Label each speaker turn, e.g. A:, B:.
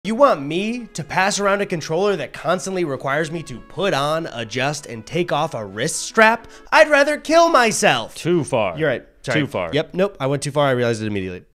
A: You want me to pass around a controller that constantly requires me to put on, adjust, and take off a wrist strap? I'd rather kill myself.
B: Too far.
A: You're right. Sorry.
B: Too far.
A: Yep. Nope. I went too far. I realized it immediately.